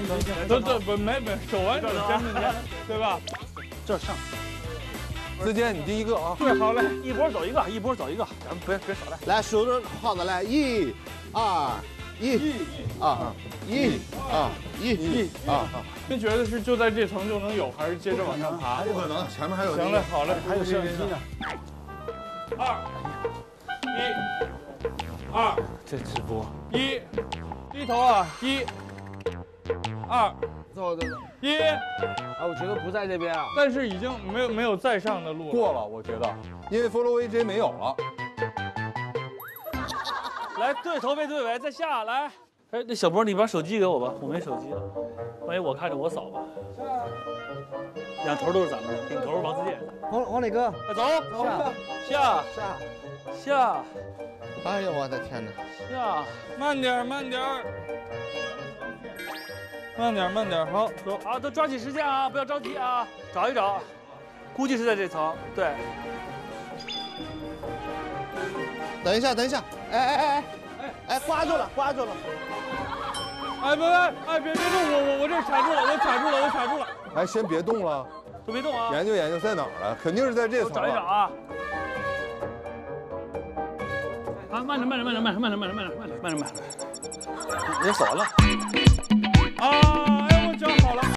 你就对，没手完整真的，对吧？ 这上。 思坚，你第一个啊。 对，好嘞，一波走一个，一波走一个，咱们别少来。 来，数着号子来，1、2、1、2、1、2、1、2。 您觉得是就在这层就能有，还是接着往上爬？ 不可能，前面还有。 行嘞，好嘞， 还有摄像机呢。 2、1、2， 这直播 1，低头啊，1、2， 走。 1。 啊，我觉得不在这边啊。 但是已经没有再上的路了。 过了，我觉得，因为 follow AJ 没有了。 来，对头背对尾，再下来。哎，那小波，你把手机给我吧，我没手机了，万一我看着我扫吧。两头都是咱们，顶头王自健。 王磊哥， 快走，下。 哎呀，我的天哪！ 下， 慢点，慢点，好，走。 好，都抓紧时间啊，不要着急啊，找一找，估计是在这层，对。 等一下，哎，刮住了。 哎，别动，我这卡住了，我卡住了。 哎，先别动了， 都别动啊， 研究在哪儿了，肯定是在这层。 找一找啊。啊，慢点，也扫完了。 啊，哎，我脚好了。